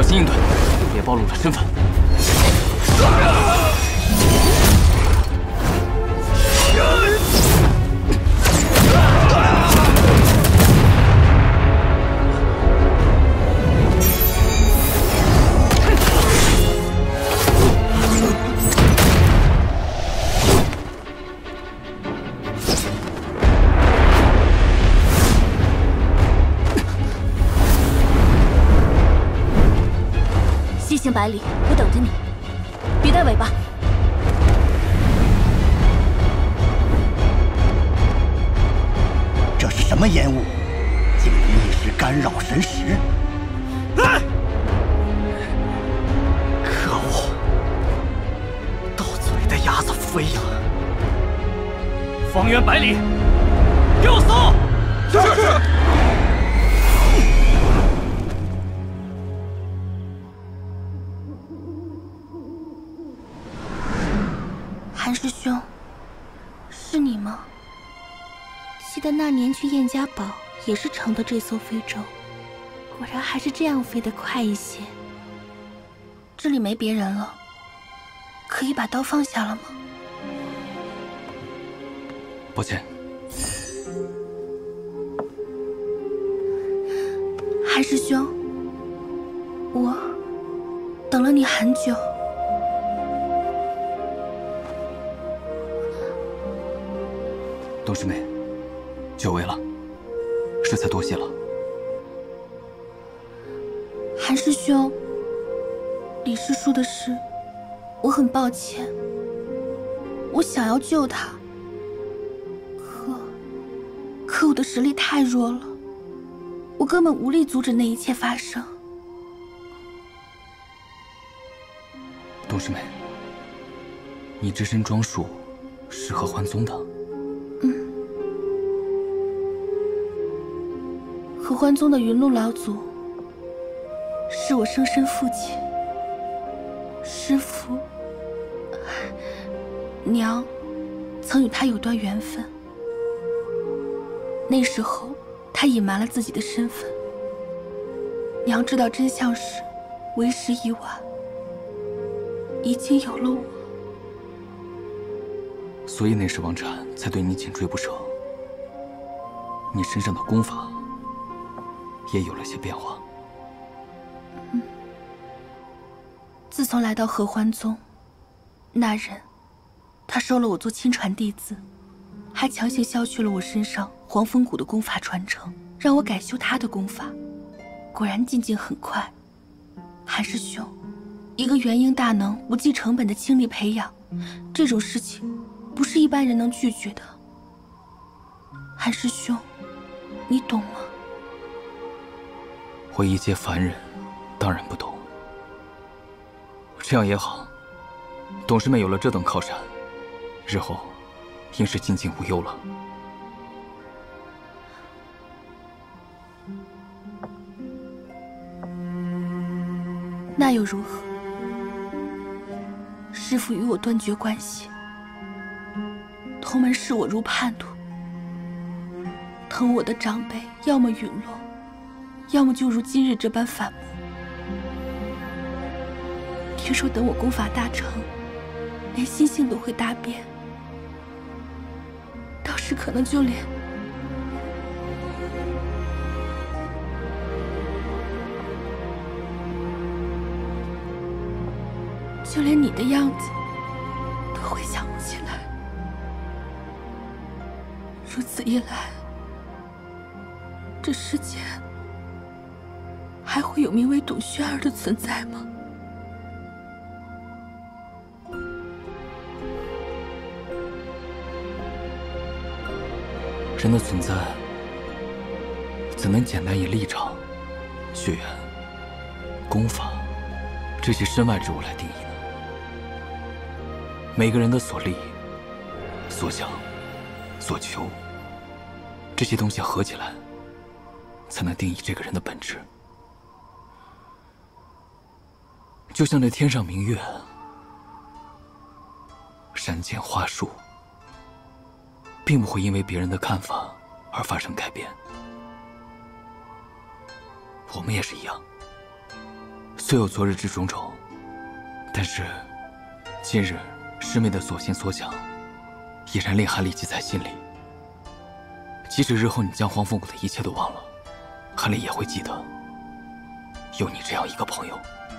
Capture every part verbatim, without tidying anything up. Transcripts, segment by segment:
心应对，别暴露了身份。 西行百里，我等着你，别带尾巴。 这是什么烟雾？竟能一时干扰神识！ 哎！可恶！到嘴的鸭子飞呀！方圆百里，给我搜！是是。 韩师兄，是你吗？记得那年去燕家堡也是乘的这艘飞舟，果然还是这样飞得快一些。这里没别人了，可以把刀放下了吗？ 抱歉。 韩师兄，我等了你很久。 董师妹，久违了，实在多谢了。 韩师兄，李师叔的事，我很抱歉。我想要救他，可可我的实力太弱了，我根本无力阻止那一切发生。 董师妹，你这身装束是合欢宗的。 合欢宗的云路老祖是我生身父亲，师父、娘曾与他有段缘分。那时候他隐瞒了自己的身份，娘知道真相时，为时已晚，已经有了我。 所以那时王禅才对你紧追不舍，你身上的功法。 也有了些变化。 嗯，自从来到合欢宗，那人，他收了我做亲传弟子，还强行削去了我身上黄风谷的功法传承，让我改修他的功法。果然进境很快。韩师兄，一个元婴大能不计成本的倾力培养，这种事情不是一般人能拒绝的。韩师兄，你懂吗？ 我一介凡人，当然不懂。这样也好，董师妹有了这等靠山，日后应是进境无忧了。 那又如何？师父与我断绝关系，同门视我如叛徒，疼我的长辈要么陨落。 要么就如今日这般反目。听说等我功法大成，连心性都会大变，到时可能就连就连你的样子都会想不起来。如此一来，这世间…… 还会有名为董轩儿的存在吗？ 人的存在怎能简单以立场、血缘、功法这些身外之物来定义呢？每个人的所立、所想、所求，这些东西合起来，才能定义这个人的本质。 就像这天上明月，山间花树，并不会因为别人的看法而发生改变。我们也是一样， 虽有昨日之种种，但是今日师妹的所行所想，已然令韩立记在心里。即使日后你将黄风谷的一切都忘了，韩立也会记得有你这样一个朋友。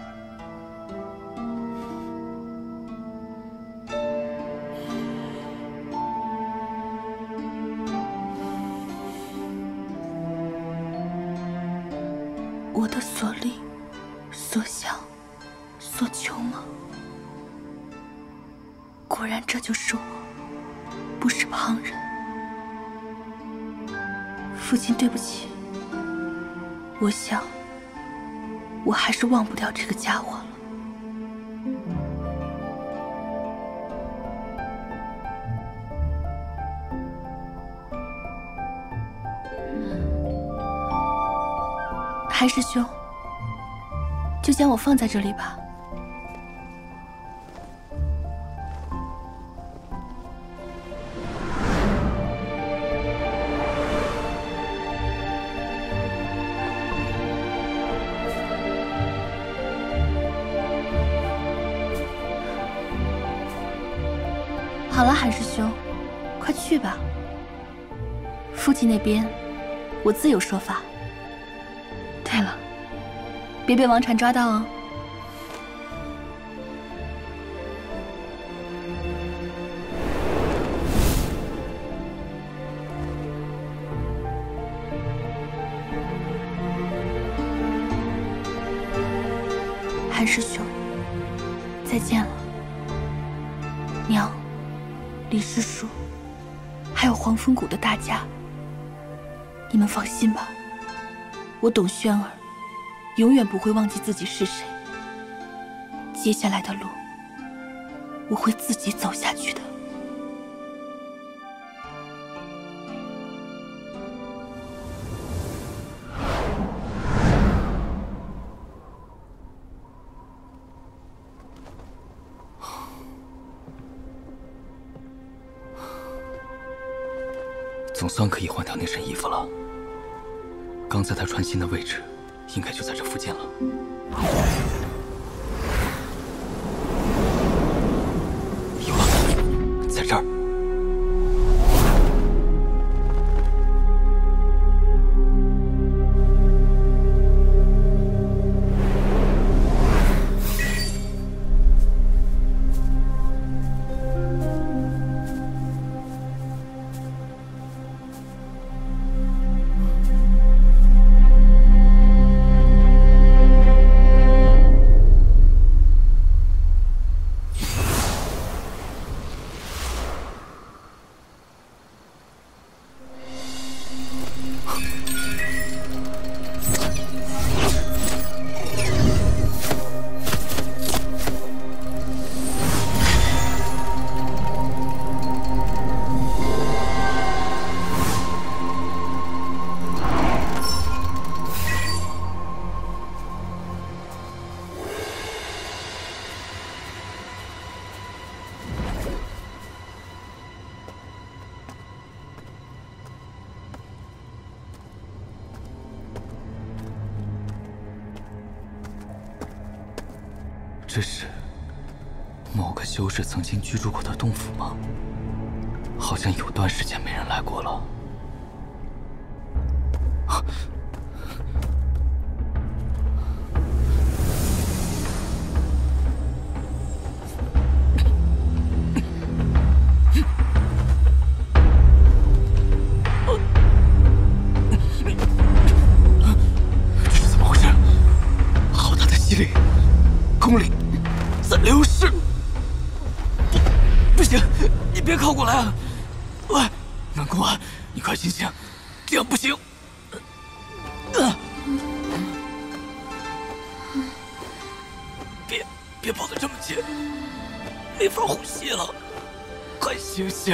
我的所令、所想、所求吗？果然这就是我，不是旁人。父亲，对不起，我想我还是忘不掉这个家伙了。韩师兄，就将我放在这里吧。好了，韩师兄，快去吧。父亲那边，我自有说法。对了，别被王禅抓到哦。韩师兄，再见了。娘，李师叔，还有黄风谷的大家，你们放心吧。我董轩儿永远不会忘记自己是谁。接下来的路，我会自己走下去的。 总算可以换掉那身衣服了。刚才他穿心的位置，应该就在这附近了。有了，在这儿。这是某个修士曾经居住过的洞府吗？好像有段时间没人来过了。啊！这是怎么回事？好大的吸力！功力在流逝，不，不行，你别靠过来啊！喂，南宫啊，你快醒醒，这样不行！啊！别别跑得这么近，没法呼吸了，快醒醒！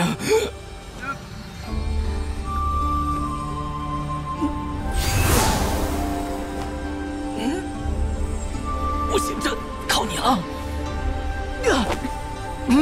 嗯，不行，这。靠你了！嗯，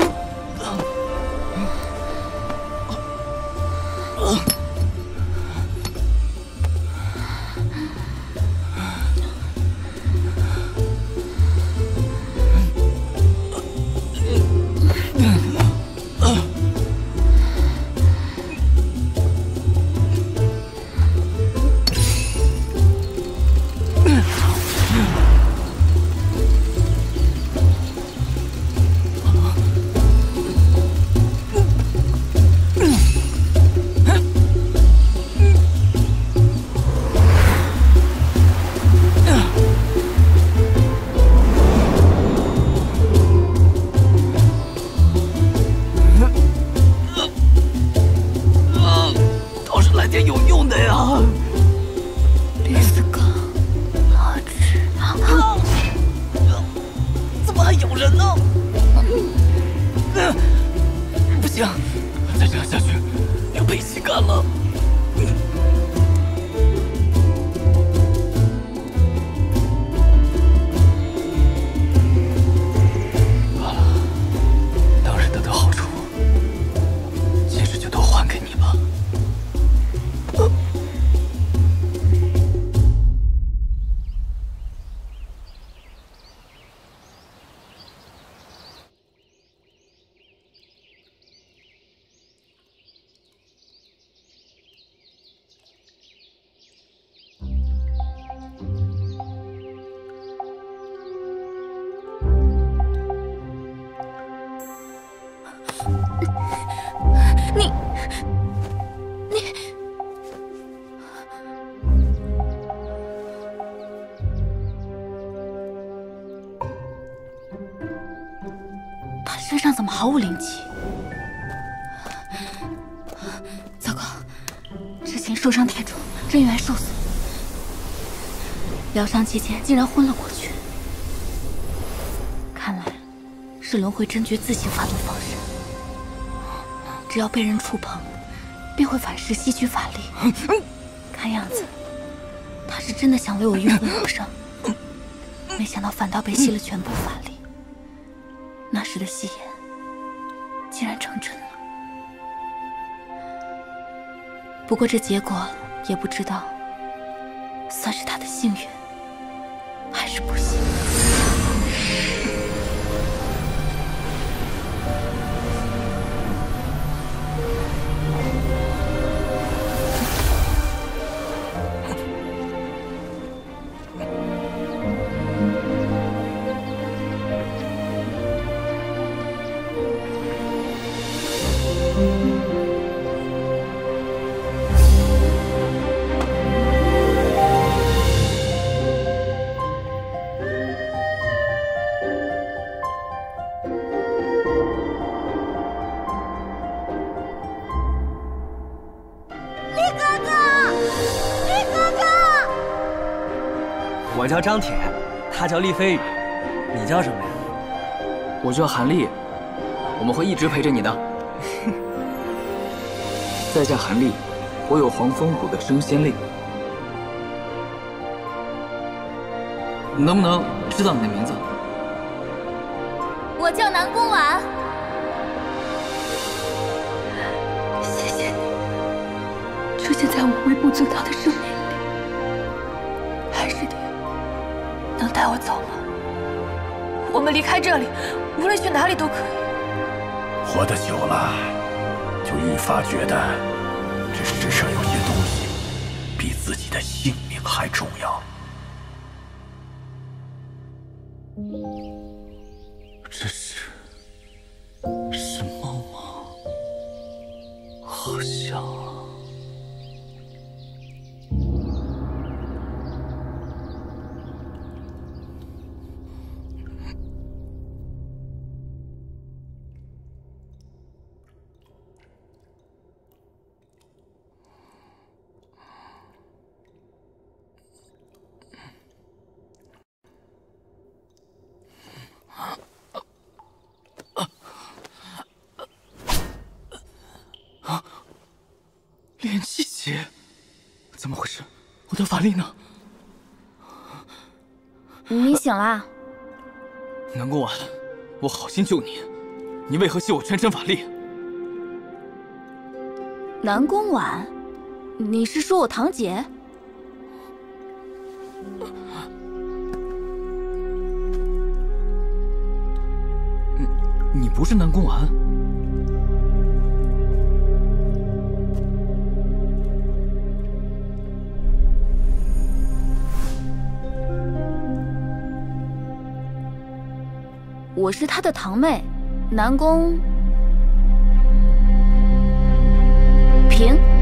有人呢！不行，再这样下去要被吸干了。罢了，当然得到好处，今日就都还给你吧。 你，你，他身上怎么毫无灵气？糟糕，之前受伤太重，真元受损，疗伤期间竟然昏了过去。看来是轮回真诀自行发动方式。 只要被人触碰，便会反噬吸取法力。看样子，他是真的想为我晕魂疗伤，没想到反倒被吸了全部法力。那时的戏言竟然成真了。不过这结果也不知道，算是他的幸运，还是不幸。 我叫张铁，他叫厉飞羽，你叫什么呀？ 我叫韩立，我们会一直陪着你的。在下韩立，我有黄风谷的升仙令，能不能知道你的名字？ 我叫南宫婉。谢谢你，出现在我微不足道的生命里，还是你。 能带我走吗？我们离开这里，无论去哪里都可以。 活得久了，就愈发觉得这世上有些东西比自己的性命还重要。 这是是梦吗？好像啊。 炼气劫，怎么回事？我的法力呢？ 你醒啦？ 南宫婉，我好心救你，你为何吸我全身法力？ 南宫婉，你是说我堂姐？ 你你不是南宫婉？ 我是她的堂妹，南宫平。